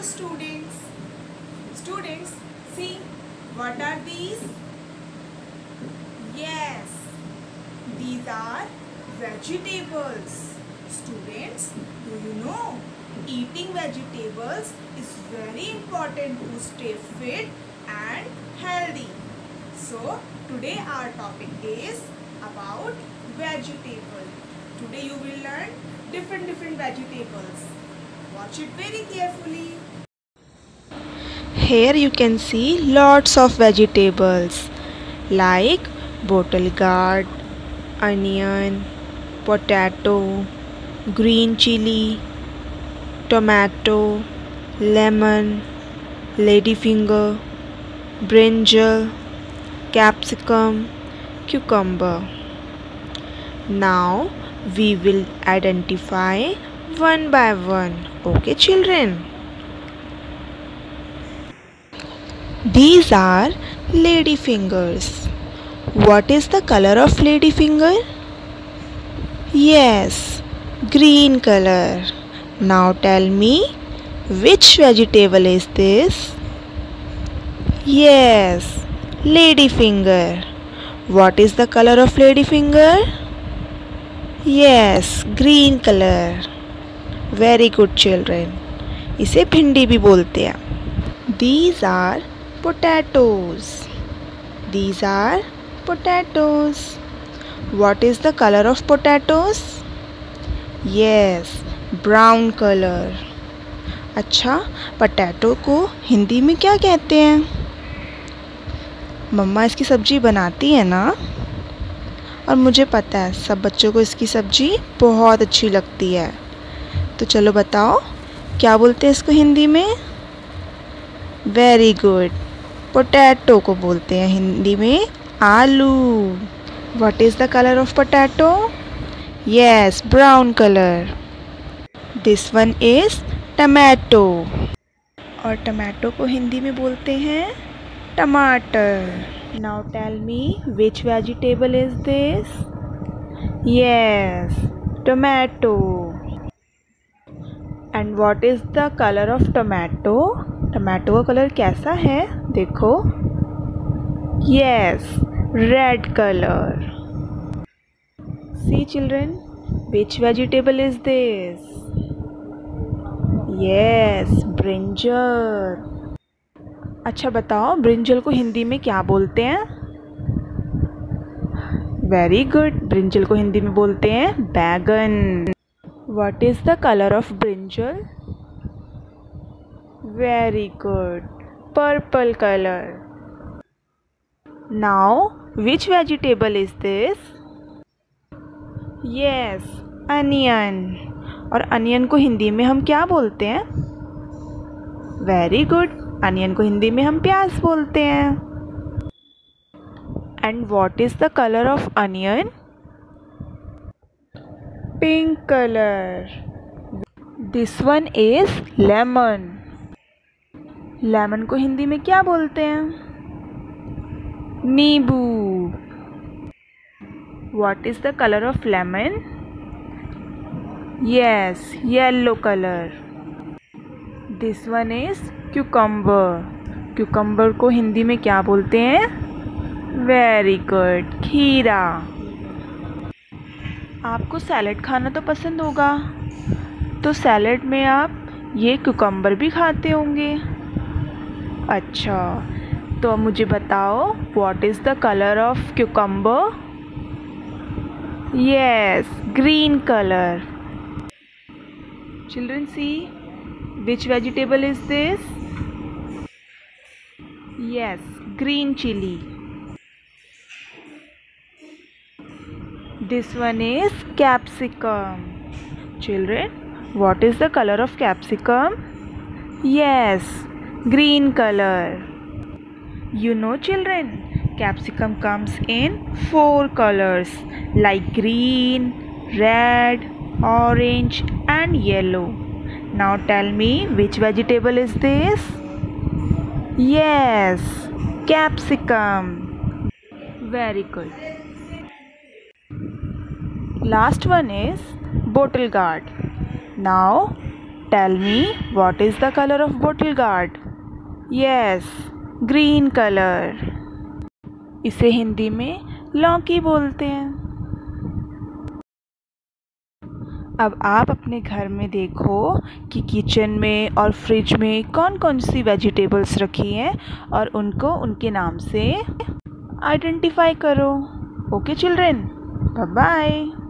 students. Students, see what are these? Yes, these are vegetables. Students, do you know eating vegetables is very important to stay fit and healthy. So today our topic is about vegetable. Today you will learn different vegetables. Watch it very carefully. Here you can see lots of vegetables like bottle gourd, onion, potato, green chili, tomato, lemon, ladyfinger, brinjal, capsicum, cucumber. Now we will identify one by one. Okay, children? These are ladyfingers. What is the color of ladyfinger? Yes, green color. Now tell me, which vegetable is this? Yes, ladyfinger. What is the color of ladyfinger? Yes, green color. Very good children. इसे भिंडी भी बोलते हैं. These are potatoes. These are potatoes. What is the color of potatoes? Yes, brown color. अच्छा, potato को हिंदी में क्या कहते हैं? मम्मा इसकी सब्जी बनाती है ना? और मुझे पता है सब बच्चों को इसकी सब्जी बहुत अच्छी लगती है. तो चलो बताओ क्या बोलते हैं इसको हिंदी में? Very good. पोटैटो को बोलते हैं हिंदी में आलू. What is the colour of potato? Yes, brown colour. This one is tomato. और टमाटो को हिंदी में बोलते हैं टमाटर. Now tell me which vegetable is this? Yes, tomato. And what is the colour of tomato? Tomato का colour कैसा है? देखो. Yes, red colour. See children, which vegetable is this? Yes, brinjal. अच्छा बताओ ब्रिंजल को हिंदी में क्या बोलते हैं? Very good. ब्रिंजल को हिंदी में बोलते हैं बैगन. What is the colour of brinjal? Very good. Purple color. Now, which vegetable is this? Yes, onion. और onion को हिंदी में हम क्या बोलते हैं? Very good. Onion को हिंदी में हम प्याज बोलते हैं. And what is the color of onion? Pink color. This one is lemon. Lemon को हिंदी में क्या बोलते हैं? नींबू. What is the colour of lemon? Yes, yellow colour. This one is cucumber. Cucumber को हिंदी में क्या बोलते हैं? वेरी गुड, खीरा. आपको सैलड खाना तो पसंद होगा, तो सैलड में आप ये क्यूकम्बर भी खाते होंगे. अच्छा, तो अब मुझे बताओ what is the colour of cucumber? Yes, green colour. Children see which vegetable is this? Yes, green chilli. This one is capsicum. Children, what is the colour of capsicum? Yes, green color. You know children, capsicum comes in 4 colors like green, red, orange and yellow. Now tell me which vegetable is this? Yes, capsicum. Very good. Last one is bottle gourd. Now Tell me, what is the color of bottle gourd? Yes, green color. इसे हिंदी में लौकी बोलते हैं। अब आप अपने घर में देखो कि किचन में और फ्रिज में कौन कौन सी वेजिटेबल्स रखी हैं और उनको उनके नाम से आइडेंटिफाई करो। Okay children, bye bye.